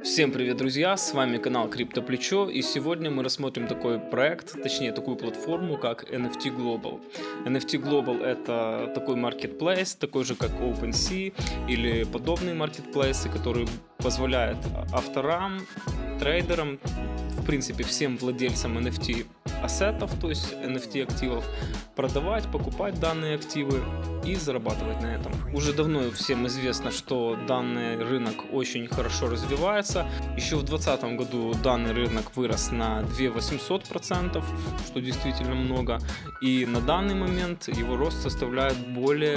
Всем привет, друзья! С вами канал Крипто-Плечо, и сегодня мы рассмотрим такой проект, точнее такую платформу, как NFT Global. NFT Global — это такой marketplace, такой же как OpenSea или подобные маркетплейсы, которые позволяют авторам, трейдерам, в принципе всем владельцам NFT ассетов, то есть NFT активов, продавать, покупать данные активы и зарабатывать на этом. Уже давно всем известно, что данный рынок очень хорошо развивается. Еще в 2020 году данный рынок вырос на 2800%, что действительно много. И на данный момент его рост составляет более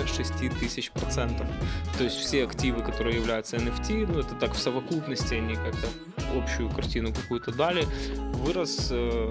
6000%. То есть все активы, которые являются NFT, ну это так в совокупности, они как-то общую картину какую-то дали, вырос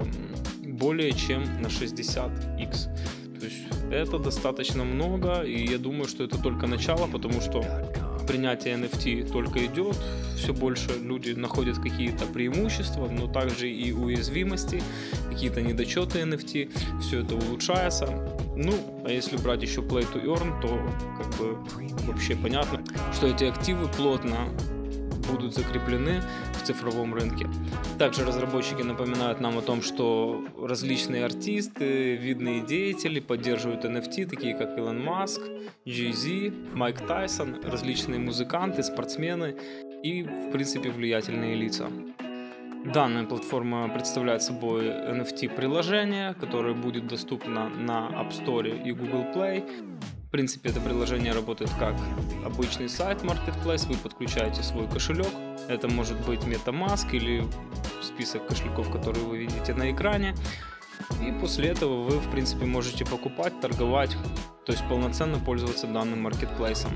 более чем на 60x. То есть это достаточно много, и я думаю, что это только начало, потому что принятие NFT только идет, все больше люди находят какие-то преимущества, но также и уязвимости, какие-то недочеты NFT, все это улучшается. Ну, а если брать еще Play to Earn, то как бы вообще понятно, что эти активы плотно будут закреплены в цифровом рынке. Также разработчики напоминают нам о том, что различные артисты, видные деятели поддерживают NFT, такие как Илон Маск, Jay-Z, Майк Тайсон, различные музыканты, спортсмены и, в принципе, влиятельные лица. Данная платформа представляет собой NFT-приложение, которое будет доступно на App Store и Google Play. В принципе, это приложение работает как обычный сайт Marketplace, вы подключаете свой кошелек, это может быть MetaMask или список кошельков, которые вы видите на экране, и после этого вы, в принципе, можете покупать, торговать, то есть полноценно пользоваться данным маркетплейсом.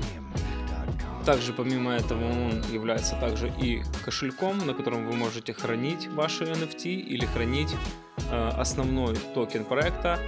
Также, помимо этого, он является также и кошельком, на котором вы можете хранить ваши NFT или хранить основной токен проекта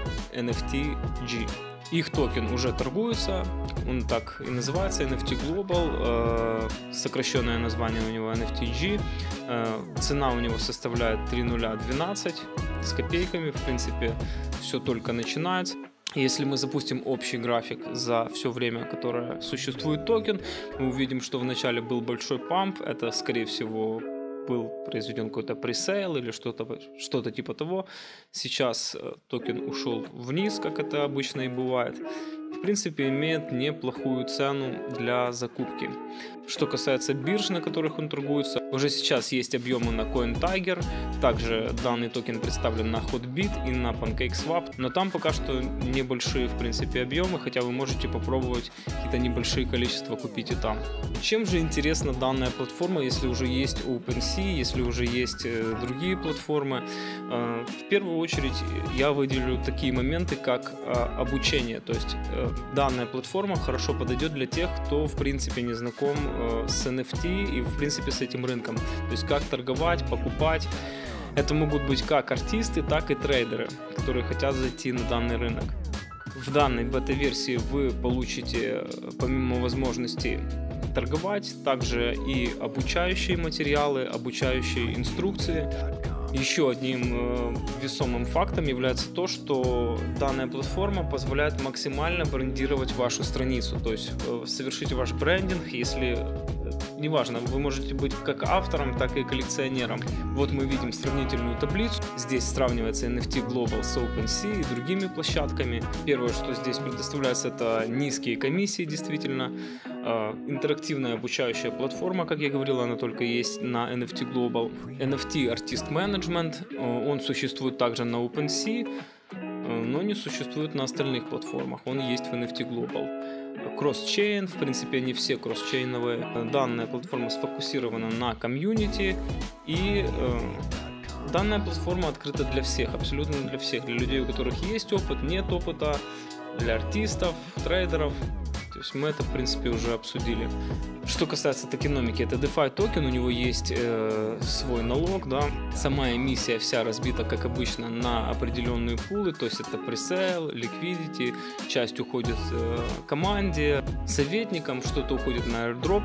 NFT-G. Их токен уже торгуется, он так и называется, NFT Global, сокращенное название у него NFT-G, цена у него составляет 3012 с копейками, в принципе, все только начинается. Если мы запустим общий график за все время, которое существует токен, мы увидим, что вначале был большой памп, это, скорее всего, был произведен какой-то пресейл или что-то типа того. Сейчас токен ушел вниз, как это обычно и бывает. В принципе, имеет неплохую цену для закупки. Что касается бирж, на которых он торгуется, уже сейчас есть объемы на CoinTiger, также данный токен представлен на Hotbit и на PancakeSwap, но там пока что небольшие, в принципе, объемы, хотя вы можете попробовать какие-то небольшие количества купить и там. Чем же интересна данная платформа, если уже есть OpenSea, если уже есть другие платформы? В первую очередь я выделю такие моменты, как обучение, то есть данная платформа хорошо подойдет для тех, кто в принципе не знаком с NFT и в принципе с этим рынком. То есть как торговать, покупать. Это могут быть как артисты, так и трейдеры, которые хотят зайти на данный рынок. В данной бета-версии вы получите, помимо возможности торговать, также и обучающие материалы, обучающие инструкции. Еще одним весомым фактом является то, что данная платформа позволяет максимально брендировать вашу страницу, то есть совершить ваш брендинг, если неважно, вы можете быть как автором, так и коллекционером. Вот мы видим сравнительную таблицу. Здесь сравнивается NFT Global с OpenSea и другими площадками. Первое, что здесь предоставляется, это низкие комиссии, действительно. Интерактивная обучающая платформа, как я говорил, она только есть на NFT Global. NFT Artist Management, он существует также на OpenSea, но не существует на остальных платформах. Он есть в NFT Global. Кросс-чейн, в принципе, они все кросс-чейновые. Данная платформа сфокусирована на комьюнити, и данная платформа открыта для всех, абсолютно для всех, для людей, у которых есть опыт, нет опыта, для артистов, трейдеров. То есть мы это, в принципе, уже обсудили. Что касается токеномики, это DeFi токен, у него есть свой налог, да. Сама эмиссия вся разбита, как обычно, на определенные пулы, то есть это пресейл, liquidity, часть уходит команде, советникам, что-то уходит на airdrop,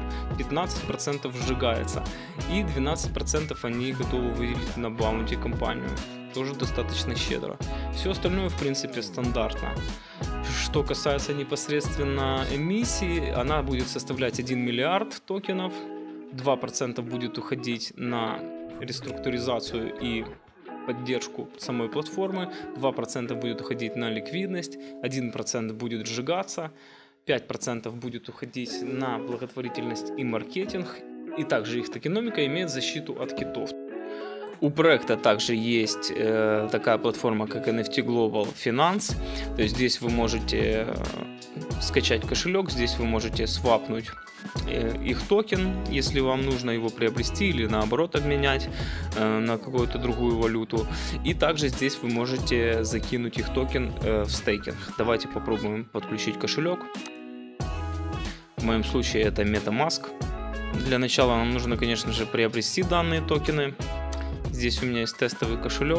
15% сжигается, и 12% они готовы выделить на баунти компанию. Тоже достаточно щедро. Все остальное, в принципе, стандартно. Что касается непосредственно эмиссии, она будет составлять 1 миллиард токенов. 2% будет уходить на реструктуризацию и поддержку самой платформы, 2% будет уходить на ликвидность, 1% будет сжигаться, 5% будет уходить на благотворительность и маркетинг, и также их токеномика имеет защиту от китов. У проекта также есть такая платформа, как NFT Global Finance, то есть здесь вы можете скачать кошелек, здесь вы можете свапнуть их токен, если вам нужно его приобрести или наоборот обменять на какую-то другую валюту. И также здесь вы можете закинуть их токен в стейкинг. Давайте попробуем подключить кошелек. В моем случае это MetaMask. Для начала нам нужно, конечно же, приобрести данные токены. Здесь у меня есть тестовый кошелек.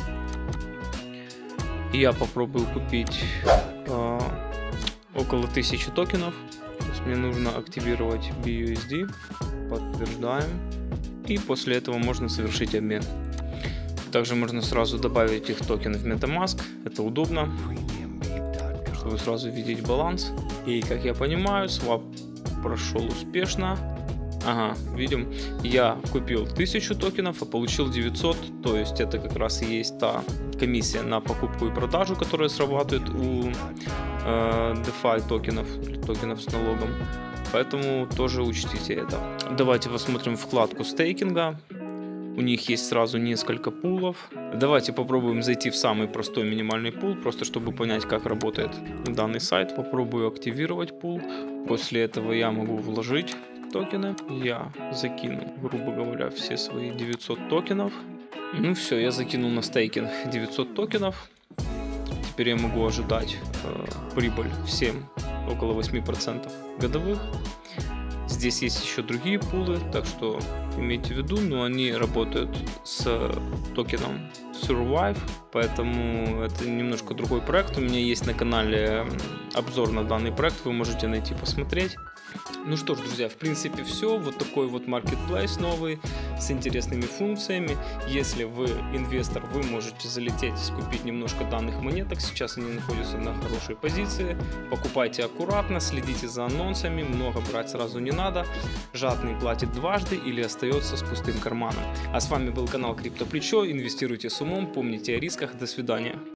И я попробую купить около 1000 токенов. То есть мне нужно активировать BUSD. Подтверждаем. И после этого можно совершить обмен. Также можно сразу добавить их токен в MetaMask. Это удобно, чтобы сразу видеть баланс. И как я понимаю, свап прошел успешно. Ага, видим, я купил 1000 токенов, а получил 900, то есть это как раз и есть та комиссия на покупку и продажу, которая срабатывает у DeFi токенов с налогом, поэтому тоже учтите это. Давайте посмотрим вкладку стейкинга. У них есть сразу несколько пулов. Давайте попробуем зайти в самый простой минимальный пул, просто чтобы понять, как работает данный сайт. Попробую активировать пул. После этого я могу вложить токены. Я закину, грубо говоря, все свои 900 токенов. Ну все, я закинул на стейкинг 900 токенов. Теперь я могу ожидать прибыль всем около 8% годовых. Здесь есть еще другие пулы, так что имейте в виду, но они работают с токеном Survive, поэтому это немножко другой проект. У меня есть на канале обзор на данный проект, вы можете найти, посмотреть. Ну что ж, друзья, в принципе все. Вот такой вот marketplace новый с интересными функциями. Если вы инвестор, вы можете залететь, скупить немножко данных монеток. Сейчас они находятся на хорошей позиции. Покупайте аккуратно, следите за анонсами. Много брать сразу не надо. Жадный платит дважды или остается с пустым карманом. А с вами был канал Крипто Плечо. Инвестируйте с умом, помните о рисках. До свидания.